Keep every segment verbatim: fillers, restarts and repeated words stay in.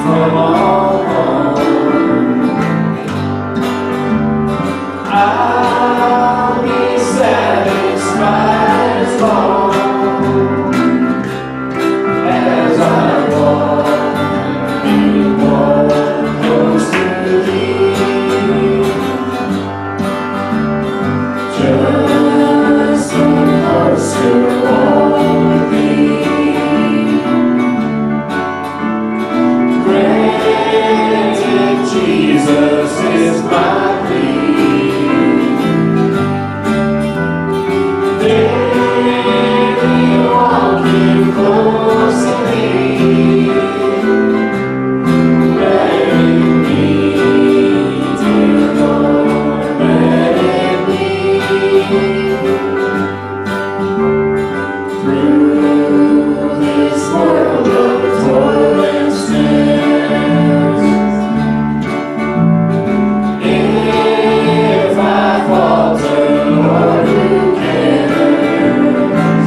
from all harm. I'll be satisfied as long as I walk and walk close to Thee. Just so close to walk with Thee. Granted, Jesus is my plea. Daily walking close to Thee. Let it be, dear Lord, let it be. Through this world of toil and snares, if I falter, Lord, who cares?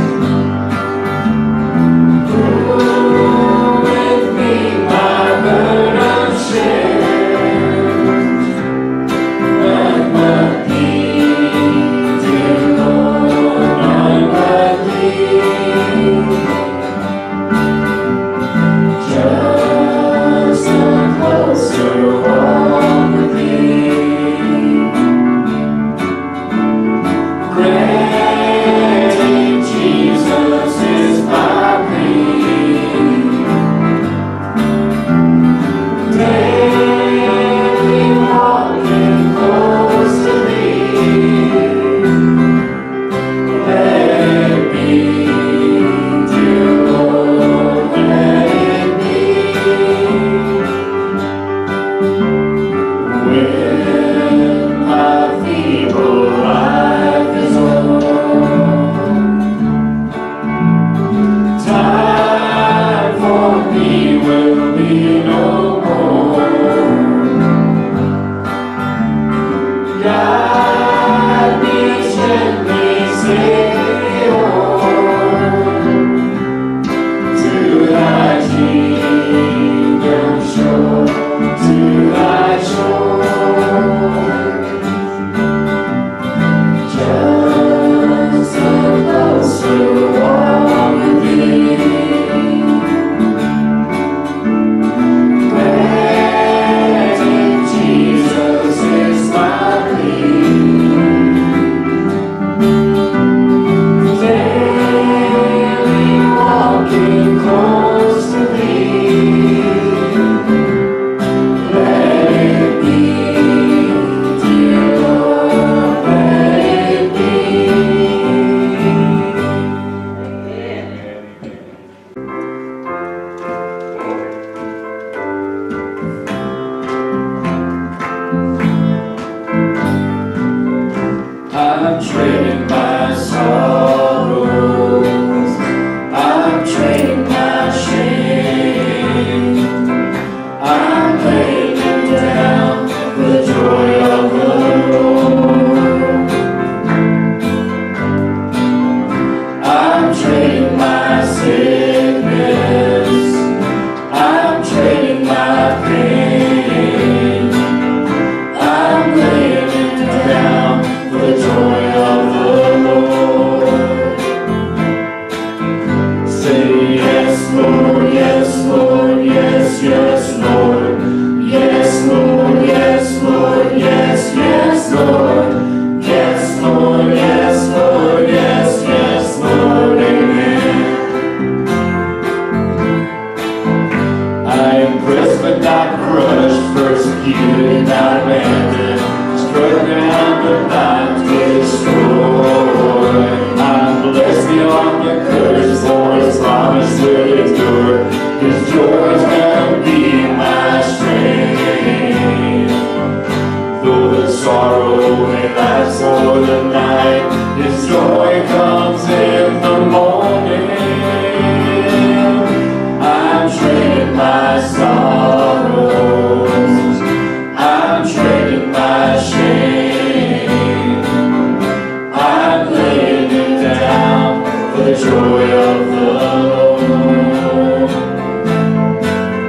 Prove with me my burden shares, none but Thee, dear Lord, none but Thee. Just a closer walk with Thee. Granted, Jesus is my plea. Daily walking close to Thee. Let it be, dear Lord, let it be. When my feeble life is o'er, time for me will be no more. Guide me gently, Savior, to Thy kingdom shore, to Thy shore. Just a closer walk with Thee. Granted, Jesus is my plea. Daily walking close to Thee. Let it be, dear Lord, let it be. I'm trading my sorrows, I'm trading my shame, I'm laying them down for the joy of the Lord. I'm trading my sickness, I'm trading my pain, I'm laying it down for the joy of the Lord. Say yes, Lord, yes, Lord, yes, yes, Lord. Yes, Lord, yes, Lord, yes, yes, Lord. Yes, Lord, yes, Lord, yes, yes, Lord, amen. I am pressed but not crushed, persecuted, not abandoned, struck down but not destroyed. I'm blessed beyond the curse, for His promise will endure. His joy is gonna be my strength. Though the sorrow may last for the night, His joy comes in the morning. I'm trading my sorrows, I'm trading my shame, I'm laying it down for the joy of the Lord.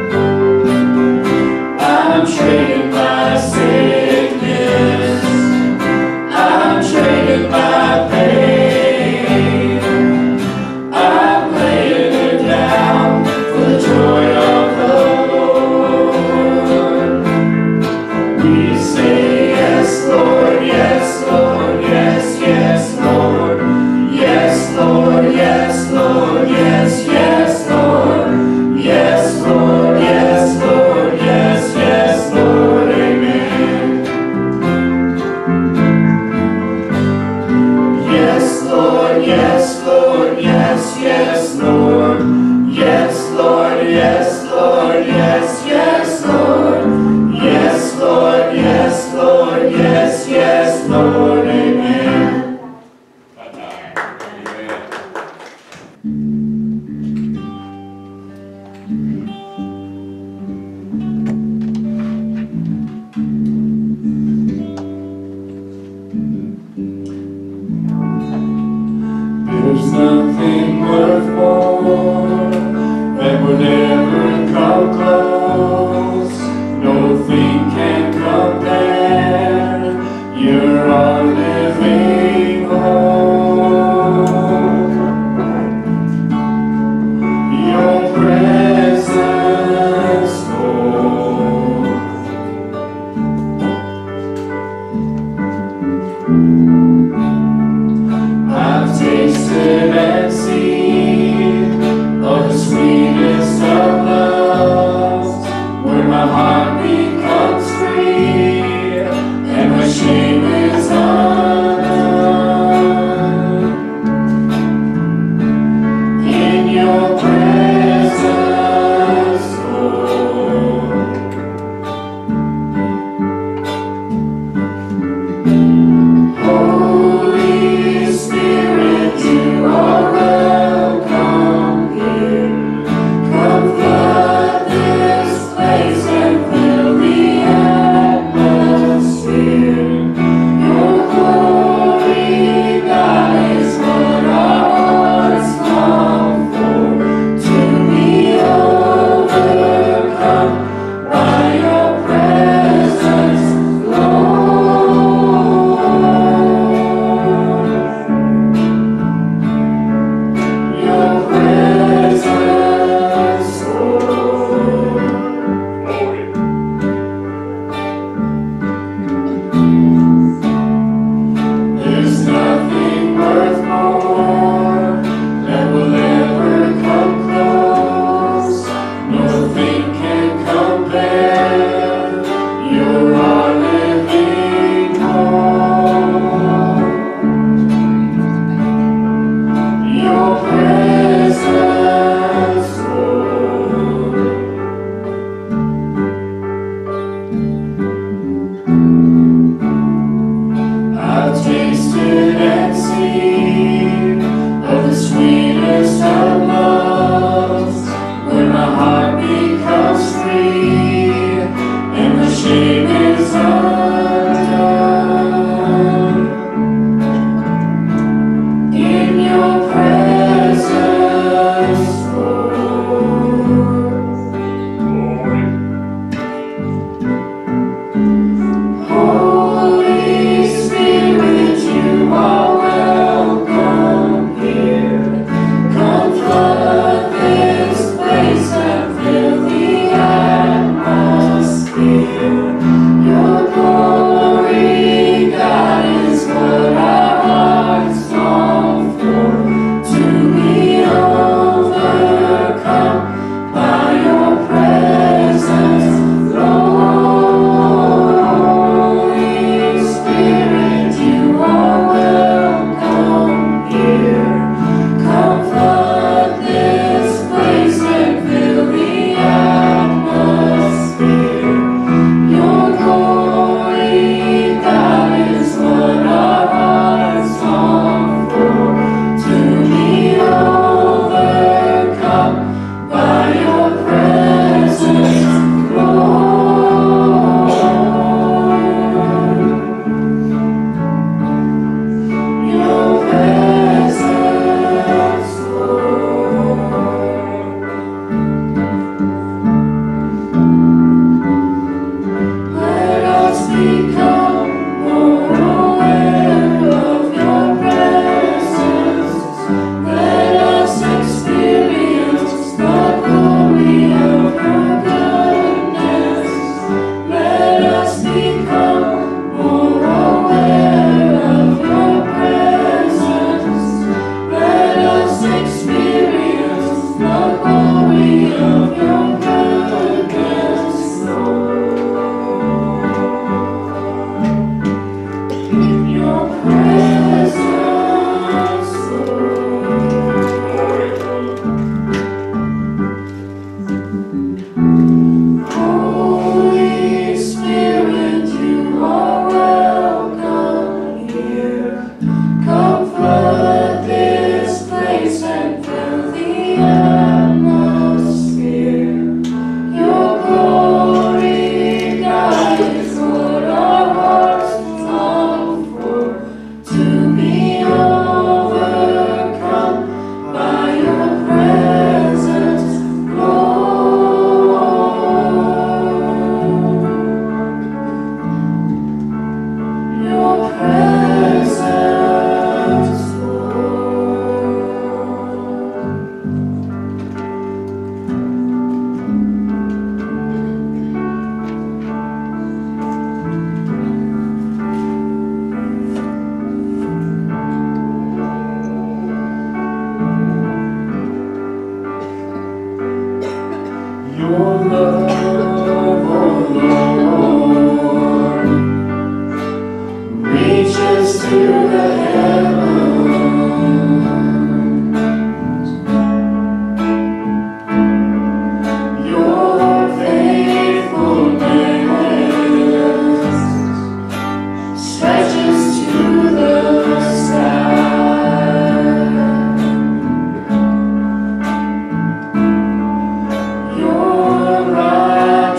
heart becomes free, and the shame is undone. In your presence, Lord. Holy Spirit, you are welcome here. Come flood this place and fill the atmosphere. Your glory, God, is what our hearts long for. To be overcome by your presence, Lord. Holy Spirit, you are welcome here. Come flood this place and fill the atmosphere. Your glory, God, is what our hearts long for. To be overcome by your presence, Lord. Your presence, Lord. Let us become more aware of your presence. Let us experience the glory of your goodness. Let us become more aware of your presence. Let us experience the glory of your goodness, Lord. In your presence, Lord. Holy Spirit, you are welcome here. Come flood this place and fill the atmosphere. Your glory, God, is what our hearts long for. To be overcome by your presence, Lord. Your presence, Your love, oh Lord, reaches to the heavens. Your faithfulness stretches to the sky. Your right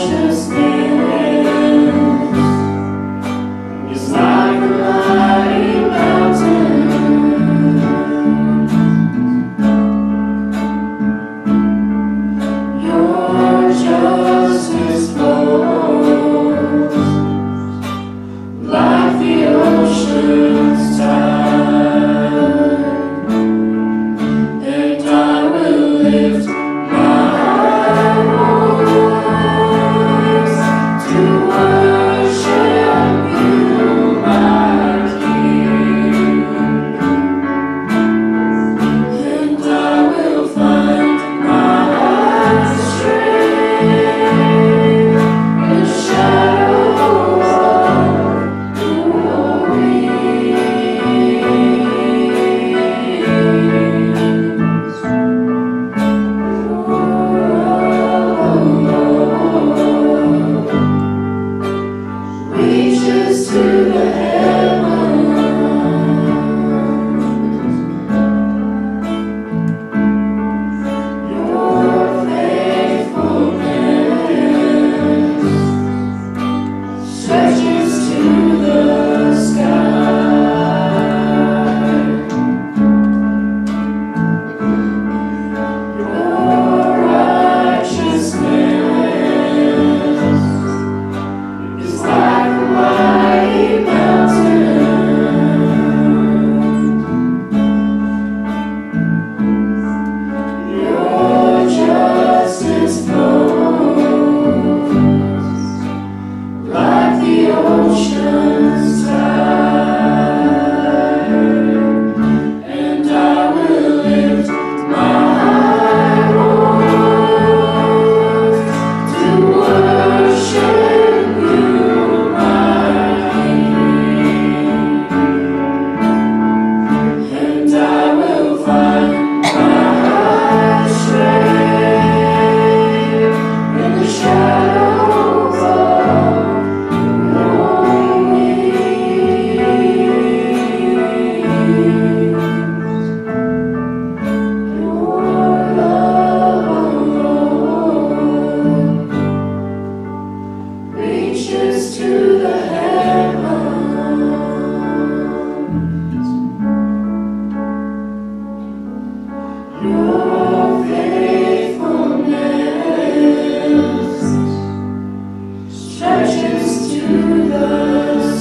the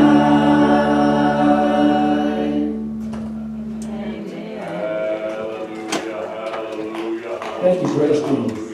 sky. Thank you, praise team.